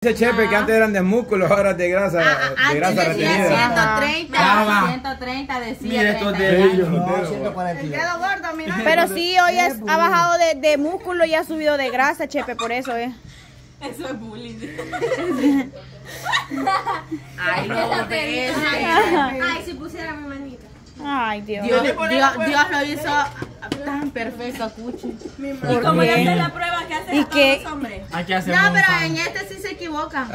Dice Chepe que antes eran de músculos, ahora de grasa, de grasa retenida. 130 decía. Mira estos de ellos. No, 142. Pero sí, hoy ha bajado de músculo y ha subido de grasa, Chepe, por eso es. Eso es bullying. Ay, no, Ay, si pusiera mi manita. Ay, Dios. Dios lo hizo tan perfecto, Cuchi. ¿Y cómo le haces la prueba que haces a todos los hombres? No, pero en este sí se equivoca.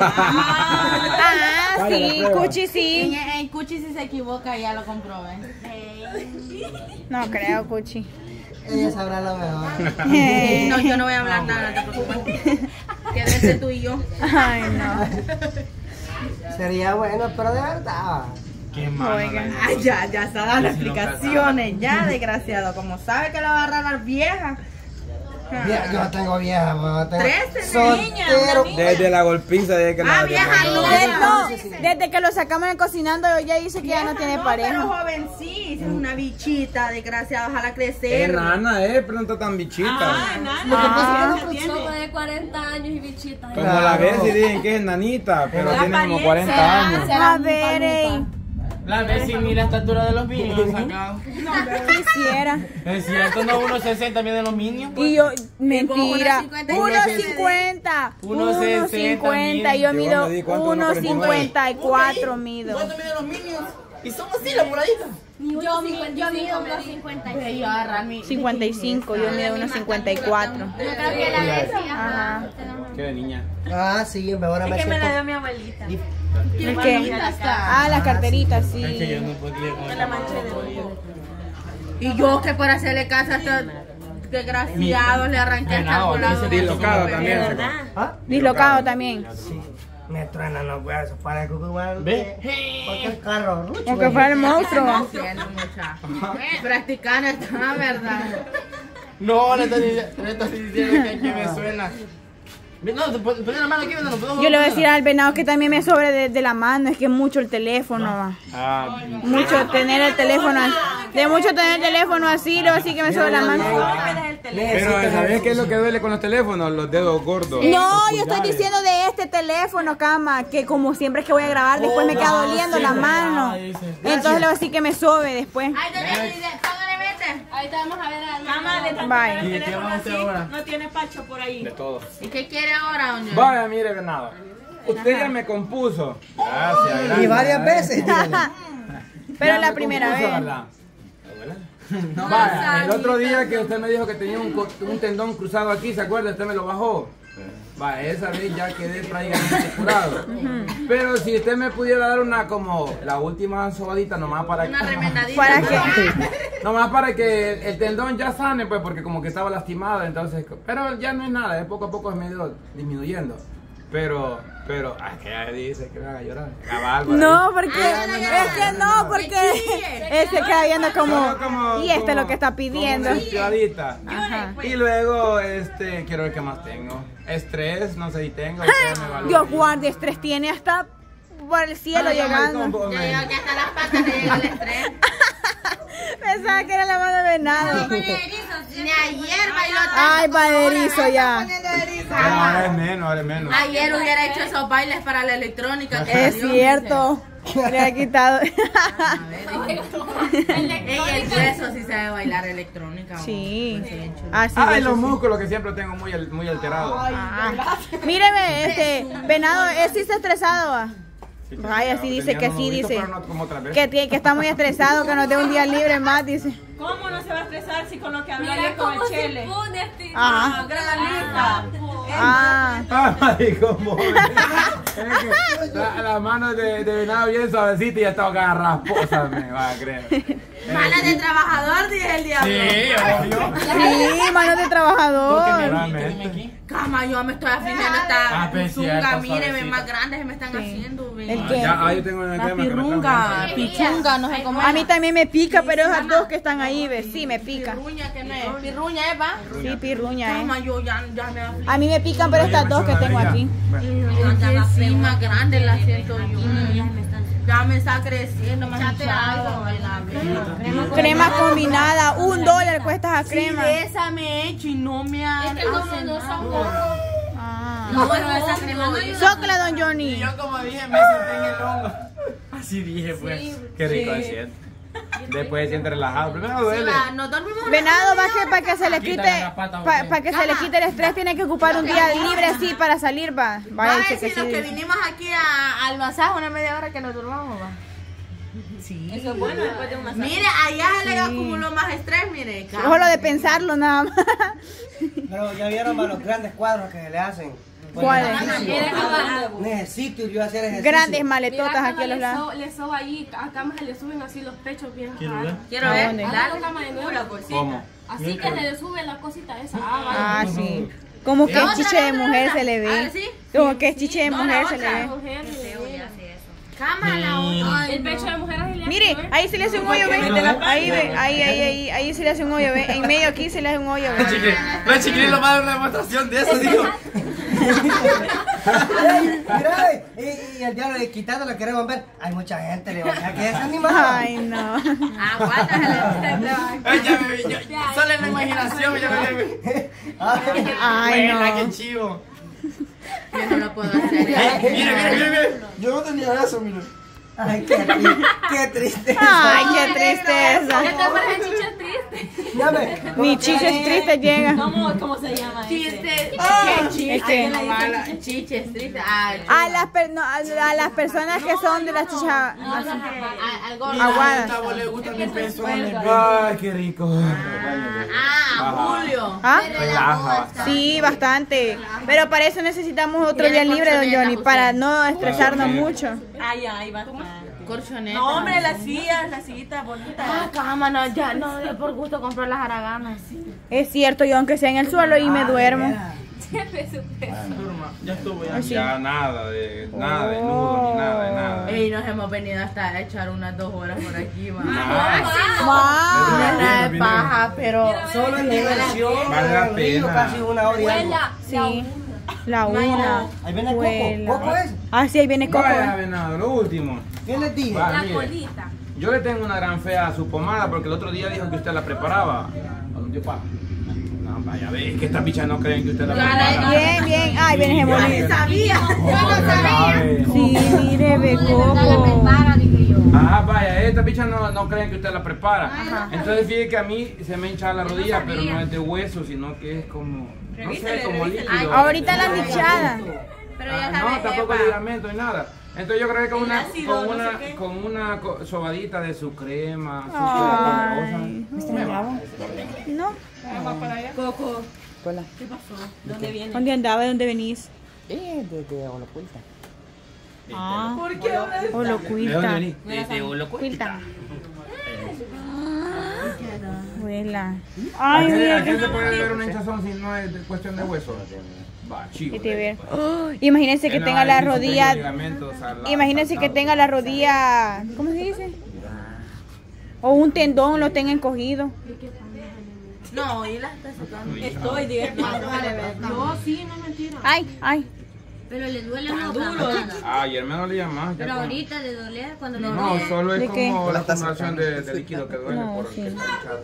Sí, Cuchi sí. En Cuchi sí se equivoca, ya lo comprobé. No creo, Cuchi. Ella sabrá lo mejor. No, yo no voy a hablar nada, no te preocupes. Quédese tú y yo. Ay, no. Sería bueno, pero de verdad. Qué malo. Oigan. Ay, ya está dando explicaciones, ya, desgraciado. Como sabe que la va a agarrar vieja. Yo tengo vieja, pues, tengo 13 niñas. Desde la golpiza, desde que la vieja, No, desde que lo sacamos en cocinando, ella dice que ya no tiene Pero pareja. joven sí, es una bichita, desgraciada, ojalá Es crecer. nana, pero no está tan bichita. Como de 40 años y bichita. Como la ves y dicen que es nanita, pero tiene como 40 años. A ver, ey. La vez sin ni la estatura de los minions han sacado. Quisiera. Es cierto, no 1.60 miden los minions. Y yo, mentira. 1.50. 1.50. Yo mido 1.54 mido. ¿Cuánto miden los minions? Y son así las moraditas. Yo mido 1.55. 55, yo mido 1.54. Yo creo que la decía. Ajá. Qué de niña. Ah, sí, ahora me Es que me la dio siento. mi abuelita. ¿Es que? Ah, las carteritas, Es que yo sí. no podría con esa Y yo que por hacerle caso a estos desgraciados le arranqué hasta el volado. Dislocado también. ¿Ah? Dislocado también. Sí. Me truenan los huesos, parezco que igual. ¿Ve? Porque el carro. Aunque fuera el monstruo. Haciendo mucha. Practicando esta verdad. No, le estás diciendo que me suena. No, pon la mano aquí, no puedo. Yo le voy a decir al venado que también me sobre de la mano, es que es mucho el teléfono. Mucho tener el teléfono, de mucho tener el teléfono así, le voy a decir que me sobre la mano. Pero ¿sabes qué es lo que duele con los teléfonos? Los dedos gordos. No, yo estoy diciendo de este teléfono, cama, que como siempre es que voy a grabar, después me queda doliendo la mano. Entonces le voy a decir que me sobe después. Ahí te vamos a ver a Mamá, de tanto Bye. tener ¿Y qué vamos a hacer ahora? no tiene pacho por ahí. De todo. ¿Y qué quiere ahora, doña? Vaya, mire, venado. Usted ya me compuso. Gracias, gracias. Y varias veces. Pero Ya la me primera compuso, vez. ¿verdad? Vaya, el otro día que usted me dijo que tenía un tendón cruzado aquí, ¿se acuerda? Usted me lo bajó. Vaya, esa vez ya quedé prácticamente curado. Pero si usted me pudiera dar una como la última sobadita nomás para Una remendadita. ¿Para qué? nomás para que el tendón ya sane, pues, porque como que estaba lastimado, entonces, pero ya no es nada, poco a poco es medio disminuyendo. Pero, que ya dice que me haga llorar. Cabal, por ahí. No, porque es que no, porque él se queda viendo como, y esto es lo que está pidiendo. Como una limpiadita. Ajá. Y luego, quiero ver qué más tengo. Estrés, no sé si tengo. ustedes me evalúen. Dios guarde, estrés tiene hasta por el cielo llegando. Ya llegó que hasta las patas le llega el estrés. Pensaba que era la mano de venado. Ni ayer bailó tanto. Ay, paderizo ya. Ahora es menos. Ayer hubiera hecho esos bailes para la electrónica. que Es salió. cierto. Le ha quitado. El hueso sí sabe bailar electrónica. Sí. Bien chulo. Así Ay, es, los sí. músculos que siempre tengo muy alterados. Ah. Míreme, venado, ¿es sí está estresado? Va? Ay, así dice que sí, dice. Pero no como otra vez. Que está muy estresado, que nos dé un día libre más, dice. ¿Cómo no se va a estresar si con lo que habló Mira ayer con el cómo se Chele? pone este. Ajá. Granalista. Ah. Ay, cómo. Es que la mano de venado bien suavecita y ya estaba acá rasposa, me va a creer. Malas de trabajador, dije el diablo. Sí, obvio. Sí, manos de trabajador. Realmente. Cama, yo me estoy afligiendo esta pues, zunga, cierto, míreme, suavecita. más grandes se me están haciendo. ve. ¿El qué? Ya, yo tengo una La crema que me pirrunga, trajo. pichunga, no sé cómo A mí también me pica, pero esas dos que están ahí, ¿ves? Sí, me pica. Pirruña, que no es. Pirruña, ¿eh, va? Sí, pirruña, Cama, yo ya me aflijo. A mí me pican, pero estas dos que tengo aquí. Sí, más grande la siento yo. Ya me está creciendo, más hinchado. Crema combinada, $1 cuesta esa Sí, crema. esa me he hecho y no me ha. Es que como no son gordos. Ah. No, pero esa crema no ayuda. Zócala, don Y Johnny. yo como dije, me senté en el hongo. Así dije, pues. Sí. Qué rico se siente. Después se siente relajado. Primero duele. Nos dormimos. Venado, va que para que se le quite, Quítale la pata, para que se le quite el estrés, tiene que ocupar un día libre así para salir, va. Vaya, Ay, que si los que vinimos aquí al masaje una media hora que nos durmamos, va. Sí. Eso es bueno después de una Mire, allá se le acumuló más estrés, mire. Solo de pensarlo nada más. Pero ya vieron para los grandes cuadros que se le hacen. ¿Cuáles? Necesito yo hacer ejercicio. Grandes maletotas aquí a los lados. Le soba ahí, a cama se le suben así los pechos bien raros. Quiero ver. ¿Dónde? Dale cama de nuevo. ¿Cómo? Así que se le sube la cosita esa. Ah, sí. Como que es chiche de mujer se le ve. ¿Sí? Como que es chiche de mujer se le ve. Cama la otra. El pecho de mujer es el Mire, ahí se le hace un hoyo, ve. Ahí ve, ahí se le hace un hoyo, ve. En medio aquí se le hace un hoyo, ve. No, chiquilín, lo va a dar una demostración de eso, digo. Mira, y el diablo quitando lo queremos ver. Hay mucha gente, le va a que es animado. Ay, no. Ay, ya me vi, solo en la imaginación, ya me vi. Ay, Buena, qué no. chivo. Yo no lo puedo hacer. Mire. Yo no tenía eso, mire. Ay, qué triste. Ay, qué tristeza. Ya te parecen chichas tristes. Ya ve. Ni chiches tristes llegan. ¿Cómo se llama? Chiste. Es que Chiches, triste. a las personas que son de las chichas Al gordo. aguadas. Gustavo le gusta mi peso. Ay, qué rico. Julio. ¿Ah? Relaja bastante. Sí, bastante. Pero para eso necesitamos otro día libre, don Johnny, para no estresarnos mucho. Ay, va. Corchoneta. No, hombre, las sillitas bonitas. Cama, no, ya no de por gusto comprar las haraganas. Es cierto, yo aunque sea en el suelo y me duermo. Ya estuvo, ya. Ya nada de nudo ni nada de nada. Ey, nos hemos venido hasta a echar unas 2 horas por aquí, va. Ma. No es nada de paja, pero Solo en diversión. Vale la en el río, pena. casi 1 hora y algo. Sí. La una. Ahí viene el Huela. coco. ¿Coco es? Ah, sí, ahí viene Coco. Vaya, venado, lo último. ¿Qué les dije? Va, La mire. colita. Yo le tengo una gran fe a su pomada porque el otro día dijo que usted la preparaba. ¿A dónde pa? No, vaya, ve, que estas bichas no creen que usted la prepara. Bien, bien. Ay, viene Gemolín. sabía. Sí, mire, ve Coco. Ah, vaya, estas bichas no creen que usted la prepara. Entonces fíjate que a mí se me hincha la rodilla, pero no es de hueso, sino que es como, no sé, como líquido. Ahorita la bichada. Pero ya No, sabes, tampoco Eva. ligamento ni nada. Entonces yo creo que con una sobadita de su crema, su Ay, cosa. no. Coco. Hola. ¿Qué pasó? ¿Dónde viene? ¿Dónde andaba? ¿De dónde venís? Desde Olocuilta. Ah, ¿De dónde Olocuilta. venís? Cuilta. Abuela. ¿A Ay, qué mira se que puede ver una hinchazón si no es de cuestión de hueso? Va, chico. te ver. Imagínense que tenga la rodilla. Imagínense que tenga la rodilla. ¿Cómo se dice? O un tendón lo tenga encogido. No, y la está sacando. Estoy, Yo sí, no mentira. Ay. Pero le duele una duro. Ayer me dolía más. Pero ahorita le dolía cuando le No, dolía. solo ¿De es qué? como la acumulación de líquido que duele No, por sí. que está hinchado.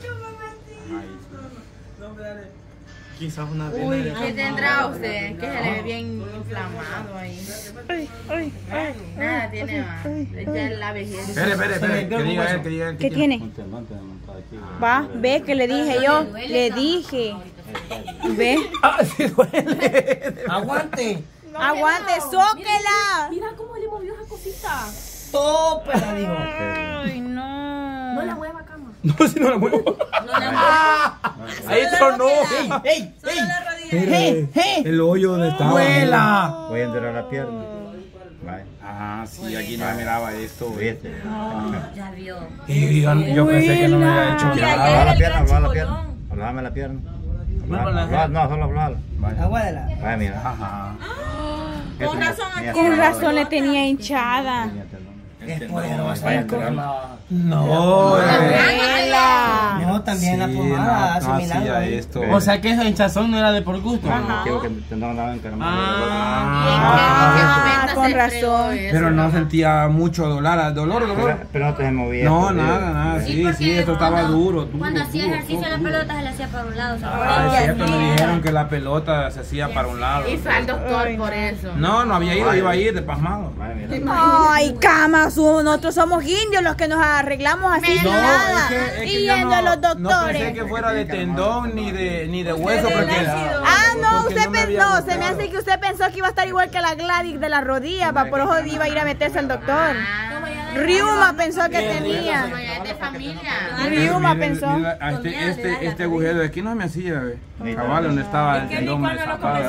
Quizás una vena. ¿Qué tendrá usted? Que se le ve bien inflamado ahí. Nada tiene más. Ya es la vejez. Espere, que diga él. ¿Qué tiene? Va, ve que le dije yo. Le dije. Ve. Ah, sí duele. ¡Aguante! Aguante, zóquela. Mira cómo le movió esa cosita. ¡Tópela, digo! Ay, No la no. mueva, cama. No, si no la muevo. Ahí tronó. ¡Ey! El hoyo donde estaba. ¡Vuela! Voy a enterar la pierna. Vale. Ah, sí, aquí no miraba esto. ¿Viste? Ya vio. Y yo pensé que no me había hecho Mira, nada. ayer Hablaba la el pierna, gran hablaba la chicolón. pierna. Hablaba la pierna. Vuelvo No, solo hablaba. Aguárdela. Vaya, mira. Ajá. Con razón aquí. Con razón le tenía hinchada. Es poderosa. Vaya, No, Abuela. No, también la pomada hace milagros. esto. O sea que esa hinchazón no era de por gusto. Digo que tendrán andado encarnado. Ah, con Con razón. Pero no sentía mucho dolor. Pero no te movía. No, nada. Sí, esto estaba duro. Cuando hacía ejercicio la pelota se le hacía para un lado. Ah, es cierto, me dijeron que la pelota se hacía para un lado. Y fue al doctor por eso. No había ido, iba a ir de pasmado. Ay, cama, nosotros somos indios los que nos arreglamos así sin nada. Es Y que yo yendo a los no pensé doctores. que fuera de tendón ni de hueso. Porque, No, porque usted me había pensó, se gustado. me hace que usted pensó que iba a estar igual que la Gladys de la rodilla, por eso iba a ir a meterse al doctor. Riuma pensó que tenía. Como ya es de familia. Riuma Mire, pensó. mira, este agujero de aquí no me hacía, cabal, donde estaba el tendón me zapaba.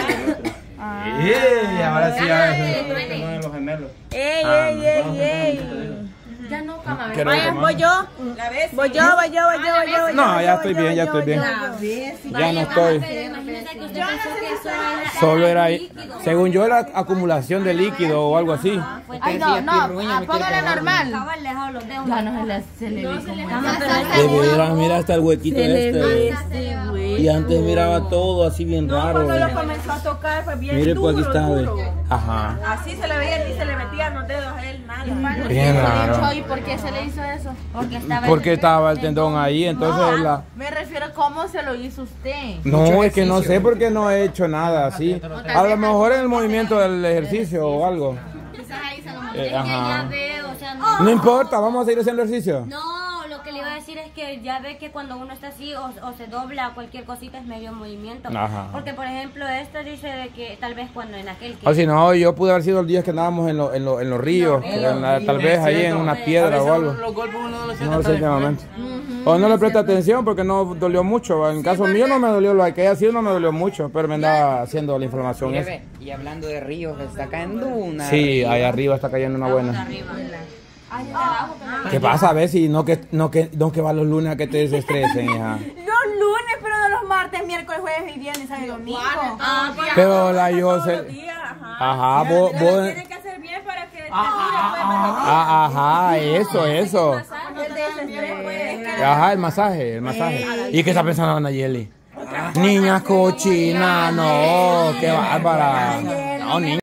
Ahora sí ya es. Los gemelos. Ey. Ya no, cama. Vaya, voy yo. Voy yo. No, ya estoy bien. Ya no estoy. Pero imagínese que usted pensó que eso era Solo era ahí. líquido. Según yo era acumulación de líquido o algo así. Ay, no, póngale normal. Cabal, le dejó los dedos. Ya no se le ve como De veras, mira hasta el huequito este. Y antes miraba todo así bien raro. Cuando lo comenzó a tocar fue bien Mire, pues aquí duro, está. duro. Ajá. Así se le veía y se le metían los dedos a él, nada. Bien raro. ¿Y por qué se le hizo eso? Porque estaba el tendón ahí, entonces la... Me refiero a cómo se lo hizo usted. No, es que no sé porque no he hecho nada así. A lo mejor en el movimiento del ejercicio o algo. Quizás ahí se lo mandé. Es que ya veo, o sea, No importa, vamos a seguir haciendo ejercicio. No, lo que le iba a decir es que ya ve que cuando uno está así o se dobla cualquier cosita es medio movimiento. Ajá. Porque por ejemplo esto dice de que tal vez cuando en aquel que... O si no, yo pude haber sido el día que andábamos en los ríos, tal vez ahí en una piedra o algo. Los golpes uno no lo siente No lo sé tan últimamente. O no le presté atención porque no dolió mucho. En caso mío no me dolió, lo que haya sido no me dolió mucho, pero me andaba haciendo la inflamación esa. Y hablando de ríos, está cayendo una. Sí, ahí arriba está cayendo una buena. ¿Qué pasa? A ver si no que va los lunes a que te desestresen, hija. Los lunes, pero no los martes, miércoles, jueves y viernes, sábado y domingo. Pero la Yosel. Ajá, vos. Tiene que hacer bien para que te Ajá, eso. Ajá, el masaje. ¿Y qué está pensando Nayeli? Niña cochina, no, qué bárbara. No, niña.